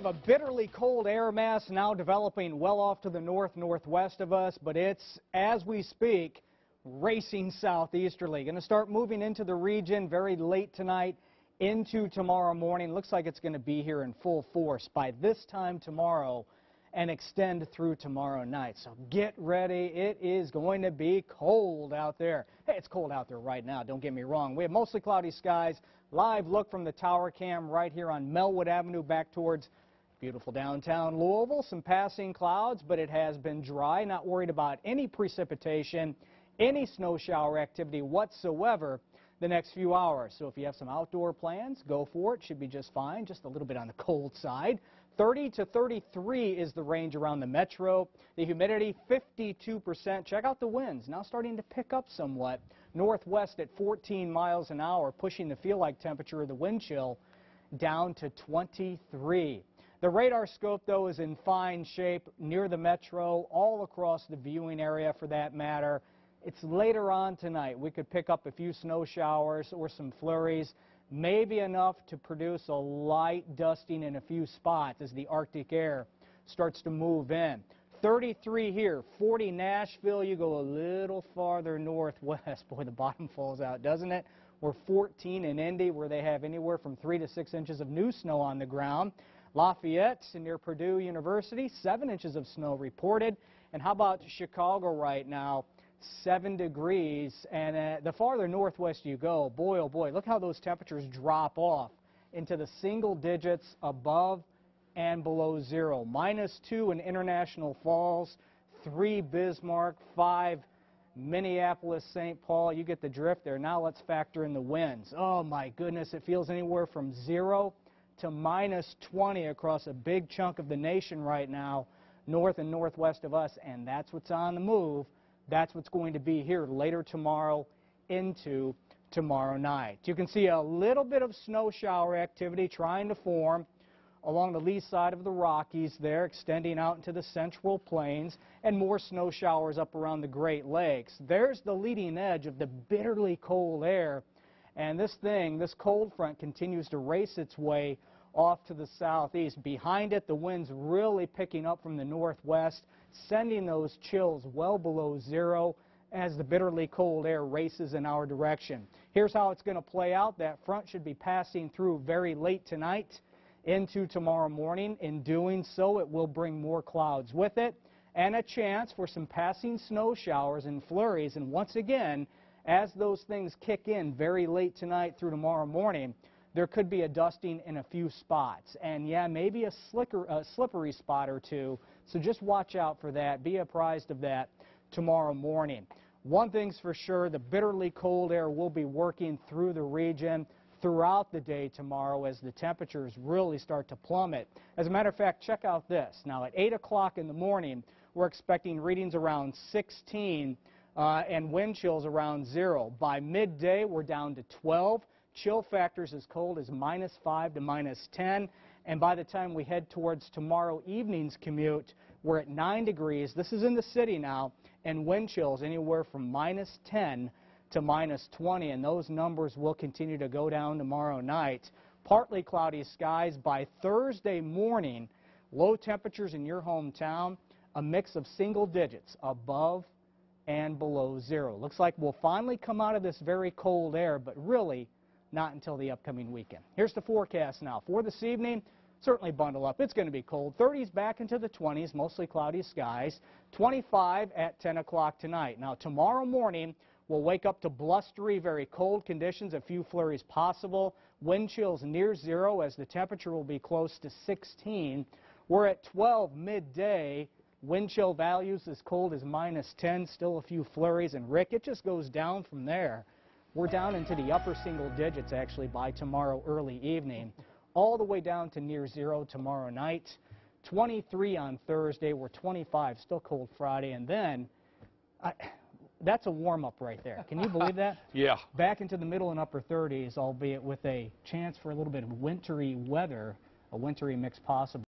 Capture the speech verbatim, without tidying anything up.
have a bitterly cold air mass now developing well off to the north-northwest of us, but it's, as we speak, racing southeasterly. Going to start moving into the region very late tonight into tomorrow morning. Looks like it's going to be here in full force by this time tomorrow and extend through tomorrow night. So get ready. It is going to be cold out there. Hey, it's cold out there right now, don't get me wrong. We have mostly cloudy skies. Live look from the tower cam right here on Melwood Avenue back towards beautiful downtown Louisville. Some passing clouds, but it has been dry. Not worried about any precipitation, any snow shower activity whatsoever the next few hours. So if you have some outdoor plans, go for it. Should be just fine. Just a little bit on the cold side. thirty to thirty-three is the range around the metro. The humidity, fifty-two percent. Check out the winds. Now starting to pick up somewhat. Northwest at fourteen miles an hour, pushing the feel-like temperature of the wind chill down to twenty-three. The radar scope, though, is in fine shape near the metro, all across the viewing area for that matter. It's later on tonight. We could pick up a few snow showers or some flurries, maybe enough to produce a light dusting in a few spots as the Arctic air starts to move in. thirty-three here, forty Nashville. You go a little farther northwest. Boy, the bottom falls out, doesn't it? We're fourteen in Indy, where they have anywhere from three to six inches of new snow on the ground. Lafayette, near Purdue University, seven inches of snow reported. And how about Chicago right now? Seven degrees, and uh, the farther northwest you go, boy, oh boy, look how those temperatures drop off into the single digits above and below zero. Minus two in International Falls, three Bismarck, five Minneapolis, Saint Paul. You get the drift there. Now let's factor in the winds. Oh my goodness, it feels anywhere from zero to minus twenty across a big chunk of the nation right now, north and northwest of us, and that's what's on the move. That's what's going to be here later tomorrow into tomorrow night. You can see a little bit of snow shower activity trying to form along the lee side of the Rockies there, extending out into the central plains, and more snow showers up around the Great Lakes. There's the leading edge of the bitterly cold air, and this thing, this cold front, continues to race its way off to the southeast. Behind it, the wind's really picking up from the northwest, sending those chills well below zero as the bitterly cold air races in our direction. Here's how it's going to play out. That front should be passing through very late tonight into tomorrow morning. In doing so, it will bring more clouds with it and a chance for some passing snow showers and flurries. And once again, as those things kick in very late tonight through tomorrow morning, there could be a dusting in a few spots. And yeah, maybe a, slicker, a slippery spot or two. So just watch out for that. Be apprised of that tomorrow morning. One thing's for sure, the bitterly cold air will be working through the region throughout the day tomorrow as the temperatures really start to plummet. As a matter of fact, check out this. Now at eight o'clock in the morning, we're expecting readings around sixteen uh, and wind chills around zero. By midday, we're down to twelve. Chill factors as cold as minus five to minus ten. And by the time we head towards tomorrow evening's commute, we're at nine degrees. This is in the city now, and wind chills anywhere from minus ten to minus twenty. And those numbers will continue to go down tomorrow night. Partly cloudy skies by Thursday morning. Low temperatures in your hometown, a mix of single digits above and below zero. Looks like we'll finally come out of this very cold air, but really not until the upcoming weekend. Here's the forecast now. For this evening, certainly bundle up. It's going to be cold. thirties back into the twenties, mostly cloudy skies. twenty-five at ten o'clock tonight. Now, tomorrow morning, we'll wake up to blustery, very cold conditions, a few flurries possible. Wind chills near zero as the temperature will be close to sixteen. We're at twelve midday. Wind chill values as cold as minus ten. Still a few flurries. And, Rick, it just goes down from there. We're down into the upper single digits, actually, by tomorrow early evening, all the way down to near zero tomorrow night. twenty-three on Thursday. We're twenty-five, still cold Friday. And then, I, that's a warm-up right there. Can you believe that? Yeah. Back into the middle and upper thirties, albeit with a chance for a little bit of wintry weather, a wintry mix possible.